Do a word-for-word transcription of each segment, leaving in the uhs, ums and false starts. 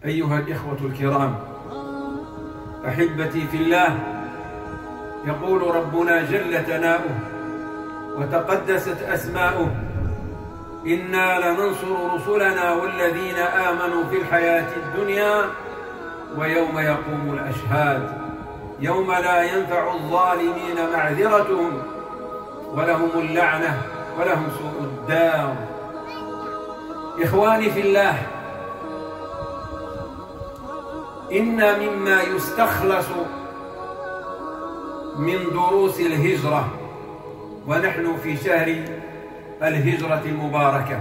أيها الإخوة الكرام، أحبتي في الله، يقول ربنا جل ثناؤه وتقدست أسماؤه: إنا لننصر رسلنا والذين آمنوا في الحياة الدنيا ويوم يقوم الأشهاد، يوم لا ينفع الظالمين معذرتهم ولهم اللعنة ولهم سوء الدار. إخواني في الله، إن مما يستخلص من دروس الهجرة، ونحن في شهر الهجرة المباركة،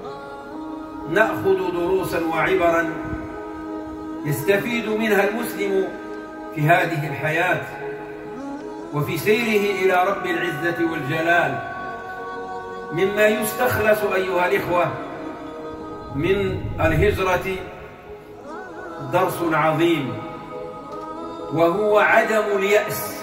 نأخذ دروسا وعبرا يستفيد منها المسلم في هذه الحياة وفي سيره إلى رب العزة والجلال. مما يستخلص أيها الإخوة من الهجرة درس عظيم، وهو عدم اليأس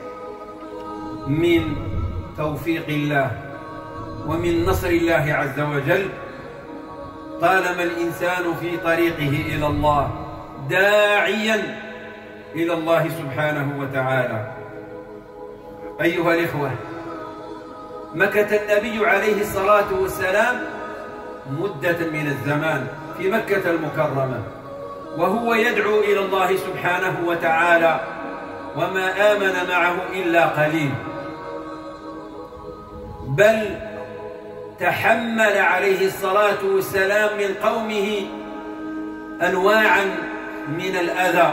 من توفيق الله ومن نصر الله عز وجل طالما الإنسان في طريقه إلى الله داعيا إلى الله سبحانه وتعالى. أيها الإخوة، مكث النبي عليه الصلاة والسلام مدة من الزمان في مكة المكرمة وهو يدعو إلى الله سبحانه وتعالى، وما آمن معه إلا قليل، بل تحمل عليه الصلاة والسلام من قومه أنواعا من الأذى،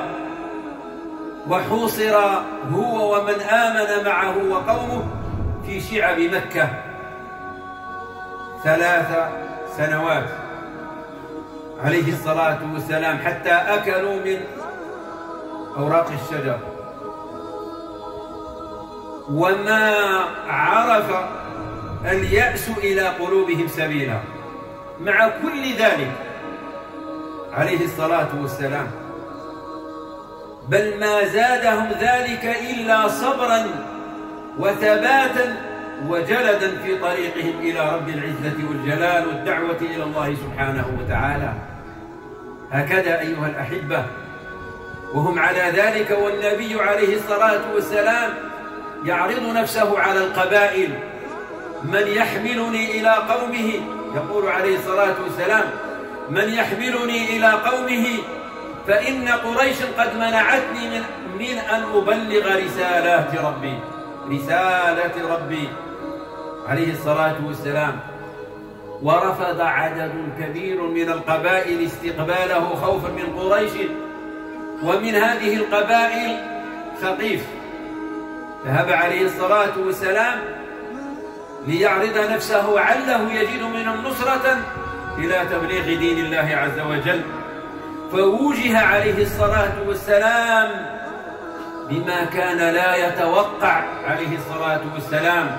وحوصر هو ومن آمن معه وقومه في شعب مكة ثلاث سنوات عليه الصلاة والسلام، حتى أكلوا من أوراق الشجر، وما عرف اليأس إلى قلوبهم سبيلا. مع كل ذلك عليه الصلاة والسلام، بل ما زادهم ذلك إلا صبرا وثباتا وجلدا في طريقهم إلى رب العزة والجلال والدعوة إلى الله سبحانه وتعالى. هكذا أيها الأحبة، وهم على ذلك والنبي عليه الصلاة والسلام يعرض نفسه على القبائل: من يحملني إلى قومه، يقول عليه الصلاة والسلام: من يحملني إلى قومه فإن قريش قد منعتني من, من أن أبلغ رسالات ربي رسالة ربي عليه الصلاة والسلام. ورفض عدد كبير من القبائل استقباله خوفا من قريش، ومن هذه القبائل ثقيف. ذهب عليه الصلاة والسلام ليعرض نفسه عله يجد منهم نصرة إلى تبليغ دين الله عز وجل، فوجه عليه الصلاة والسلام بما كان لا يتوقع عليه الصلاة والسلام،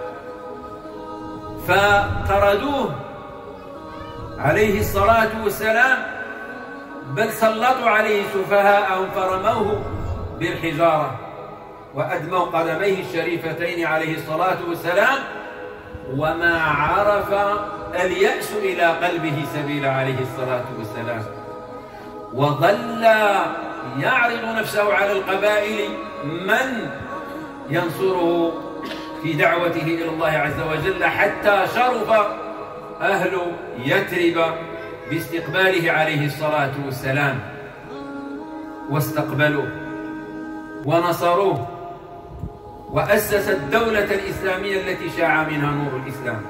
فطردوه عليه الصلاة والسلام، بل سلطوا عليه سفهاءهم فرموه بالحجارة وأدموا قدميه الشريفتين عليه الصلاة والسلام، وما عرف اليأس إلى قلبه سبيل عليه الصلاة والسلام، وظل يعرض نفسه على القبائل من ينصره في دعوته إلى الله عز وجل، حتى شرف أهل يثرب باستقباله عليه الصلاة والسلام، واستقبلوه ونصروه، وأسس الدولة الإسلامية التي شاع منها نور الإسلام.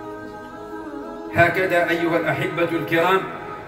هكذا أيها الأحبة الكرام،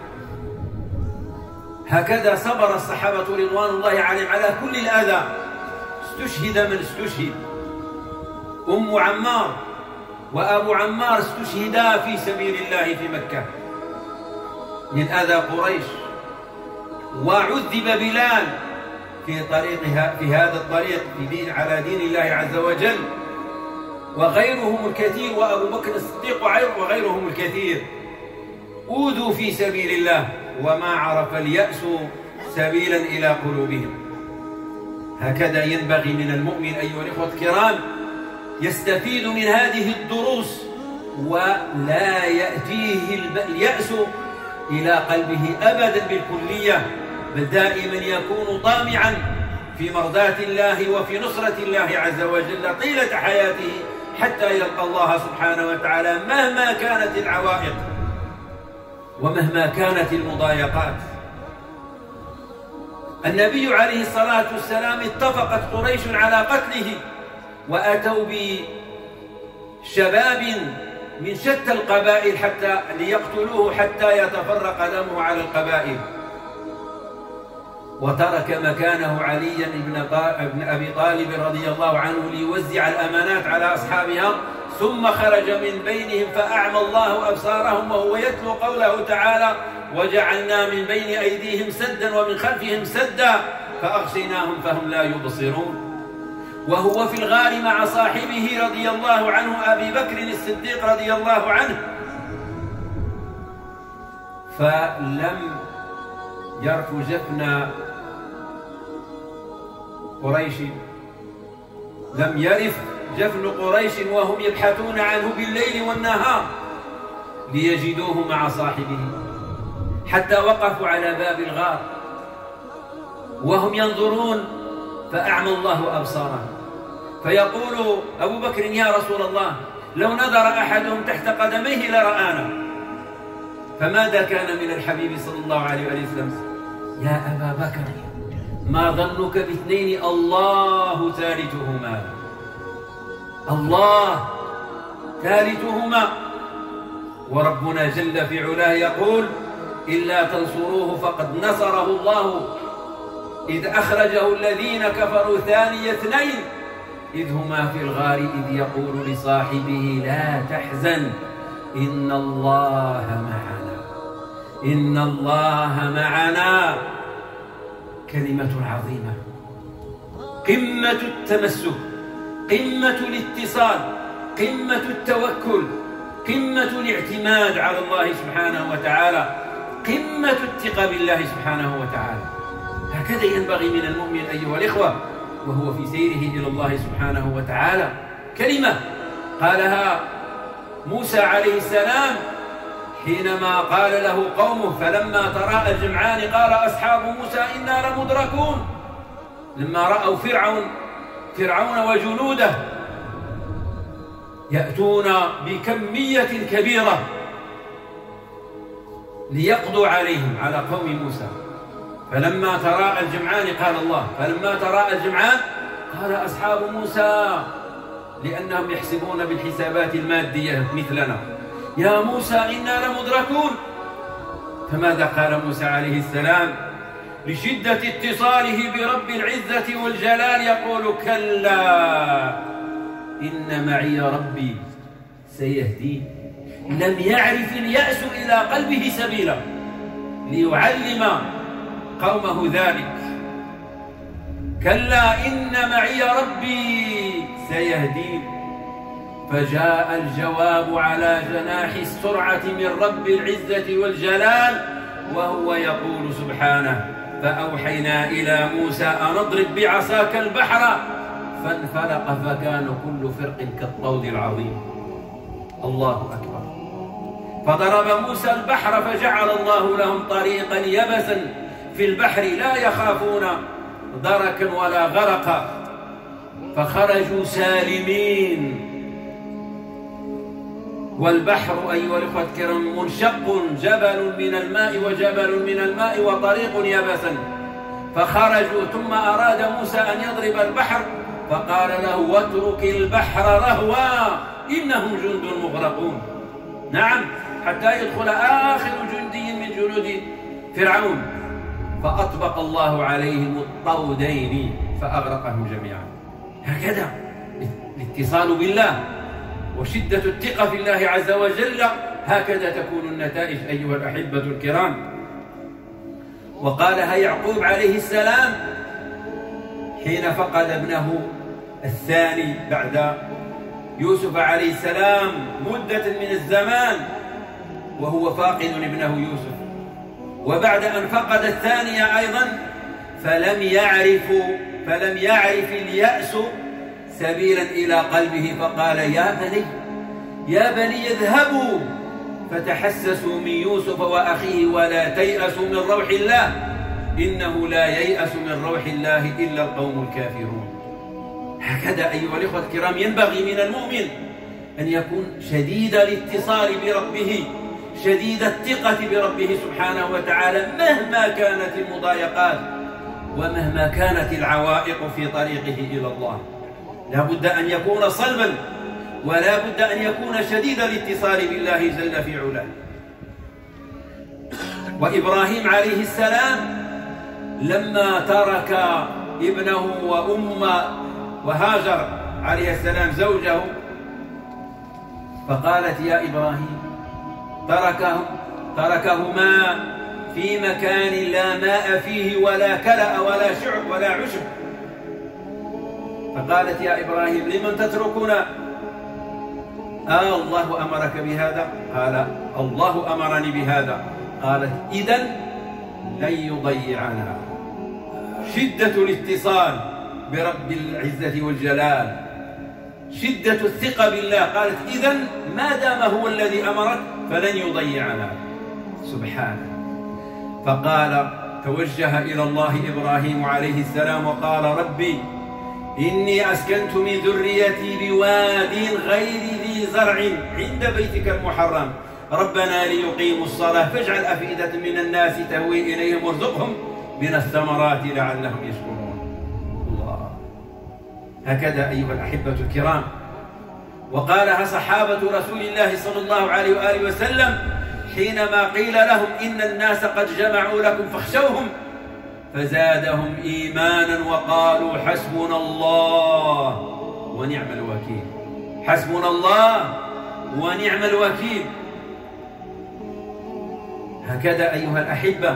هكذا صبر الصحابة رضوان الله عليهم على كل الأذى. استشهد من استشهد، أم عمار وأبو عمار استشهدا في سبيل الله في مكة من أذى قريش، وعذب بلال في طريقها في هذا الطريق في دين على دين الله عز وجل، وغيرهم الكثير، وأبو بكر الصديق وغيرهم الكثير أوذوا في سبيل الله، وما عرف اليأس سبيلا إلى قلوبهم. هكذا ينبغي من المؤمن أيها الإخوة الكرام يستفيد من هذه الدروس، ولا يأتيه اليأس إلى قلبه أبدا بالكلية، بل دائما يكون طامعا في مرضاة الله وفي نصرة الله عز وجل طيلة حياته حتى يلقى الله سبحانه وتعالى مهما كانت العوائق ومهما كانت المضايقات. النبي عليه الصلاة والسلام اتفقت قريش على قتله، وأتوا بشباب من شتى القبائل حتى ليقتلوه حتى يتفرق دمه على القبائل، وترك مكانه عليا بن أبي طالب رضي الله عنه ليوزع الأمانات على أصحابها، ثم خرج من بينهم فأعمى الله أبصارهم وهو يتلو قوله تعالى: وجعلنا من بين أيديهم سدا ومن خلفهم سدا فأغشيناهم فهم لا يبصرون. وهو في الغار مع صاحبه رضي الله عنه أبي بكر الصديق رضي الله عنه، فلم يرف جفن قريش، لم يرف جفن قريش وهم يبحثون عنه بالليل والنهار ليجدوه مع صاحبه، حتى وقفوا على باب الغار وهم ينظرون فأعمى الله أبصارهم، فيقول أبو بكر: يا رسول الله، لو نظر أحدهم تحت قدميه لرآنا. فماذا كان من الحبيب صلى الله عليه وسلم؟ يا أبا بكر، ما ظنك باثنين الله ثالثهما، الله ثالثهما. وربنا جل في علاه يقول: إلا تنصروه فقد نصره الله إذ أخرجه الذين كفروا ثاني اثنين إذ هما في الغار إذ يقول لصاحبه لا تحزن إن الله معنا، إن الله معنا. كلمة عظيمة، قمة التمسك، قمة الاتصال، قمة التوكل، قمة الاعتماد على الله سبحانه وتعالى، قمة الثقة بالله سبحانه وتعالى. هكذا ينبغي من المؤمن أيها الإخوة وهو في سيره إلى الله سبحانه وتعالى. كلمة قالها موسى عليه السلام حينما قال له قومه: فلما تراءى الجمعان قال أصحاب موسى إنا لمدركون. لما رأوا فرعون فرعون وجنوده يأتون بكمية كبيرة ليقضوا عليهم على قوم موسى، فلما تراءى الجمعان قال الله فلما تراءى الجمعان قال أصحاب موسى، لأنهم يحسبون بالحسابات المادية مثلنا: يا موسى إنا لمدركون. فماذا قال موسى عليه السلام لشدة اتصاله برب العزة والجلال؟ يقول: كلا إن معي ربي سيهدين. لم يعرف اليأس إلى قلبه سبيلا ليعلم قومه ذلك. كلا إن معي ربي سيهدين. فجاء الجواب على جناح السرعة من رب العزة والجلال وهو يقول سبحانه: فأوحينا إلى موسى أن اضرب بعصاك البحر فانفلق فكان كل فرق كالطود العظيم. الله أكبر. فضرب موسى البحر فجعل الله لهم طريقا يبسا في البحر لا يخافون دركا ولا غرقا، فخرجوا سالمين. والبحر أيها الأخوة الكرام منشق، جبل من الماء وجبل من الماء وطريق يبسا، فخرجوا. ثم أراد موسى أن يضرب البحر فقال له: واترك البحر رهوا إنهم جند مغرقون. نعم، حتى يدخل آخر جندي من جنود فرعون، فأطبق الله عليهم الطودين فأغرقهم جميعا. هكذا الاتصال بالله وشدة الثقة في الله عز وجل، هكذا تكون النتائج أيها الأحبة الكرام. وقالها يعقوب عليه السلام حين فقد ابنه الثاني بعد يوسف عليه السلام مدة من الزمان وهو فاقد ابنه يوسف، وبعد أن فقد الثانية أيضا فلم يعرف فلم يعرف اليأس سبيلا إلى قلبه، فقال: يا بني يا بني اذهبوا فتحسسوا من يوسف وأخيه ولا تيأسوا من روح الله إنه لا ييأس من روح الله إلا القوم الكافرون. هكذا أيها الإخوة الكرام ينبغي من المؤمن أن يكون شديد الاتصال بربه، شديد الثقة بربه سبحانه وتعالى مهما كانت المضايقات ومهما كانت العوائق في طريقه إلى الله. لا بد أن يكون صلبا ولا بد أن يكون شديد الاتصال بالله جل في علاه. وإبراهيم عليه السلام لما ترك ابنه وأم وهاجر عليه السلام زوجه فقالت يا إبراهيم تركهم تركهما في مكان لا ماء فيه ولا كلأ ولا شعب ولا عشب، فقالت يا إبراهيم لمن تتركنا؟ آه الله أمرك بهذا؟ قال الله أمرني بهذا. قالت إذن لن يضيعنا. شدة الاتصال برب العزة والجلال، شدة الثقة بالله. قالت إذن ما دام هو الذي أمرك فلن يضيعنا سبحانه. فقال توجه إلى الله إبراهيم عليه السلام وقال ربي إني أسكنت من ذريتي بواد غير ذي زرع عند بيتك المحرم ربنا ليقيموا الصلاة فاجعل أفئدة من الناس تهوي إليهم وارزقهم من الثمرات لعلهم يشكرون. الله. هكذا أيها الأحبة الكرام وقالها صحابة رسول الله صلى الله عليه وآله وسلم حينما قيل لهم إن الناس قد جمعوا لكم فاخشوهم فزادهم إيمانا وقالوا حسبنا الله ونعم الوكيل. حسبنا الله ونعم الوكيل. هكذا أيها الأحبة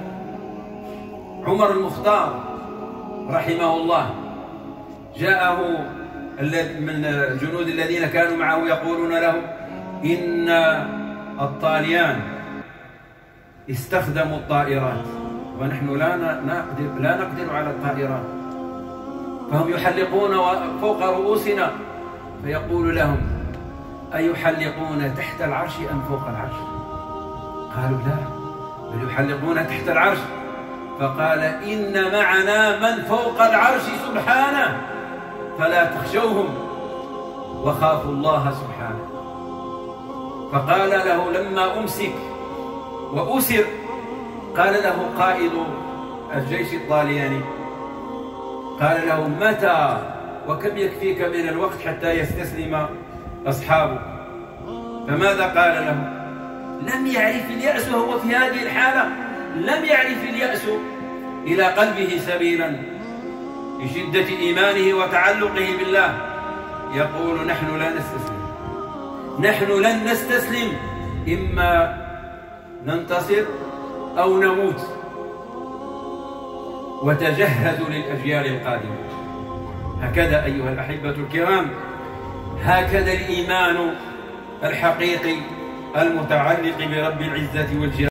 عمر المختار رحمه الله جاءه من الجنود الذين كانوا معه يقولون له إن الطاليان استخدموا الطائرات ونحن لا نقدر لا نقدر على الطائرات، فهم يحلقون فوق رؤوسنا. فيقول لهم أيحلقون تحت العرش أم فوق العرش؟ قالوا لا بل يحلقون تحت العرش. فقال إن معنا من فوق العرش سبحانه فلا تخشوهم وخافوا الله سبحانه. فقال له لما أمسك وأسر قال له قائد الجيش الطالياني قال له متى وكم يكفيك من الوقت حتى يستسلم أصحابك؟ فماذا قال له؟ لم يعرف اليأس وهو في هذه الحالة، لم يعرف اليأس إلى قلبه سبيلا بشدة إيمانه وتعلقه بالله. يقول نحن لا نستسلم، نحن لن نستسلم، إما ننتصر أو نموت. وتجهزوا للأجيال القادمة. هكذا أيها الأحبة الكرام هكذا الإيمان الحقيقي المتعلق برب العزة والجلال.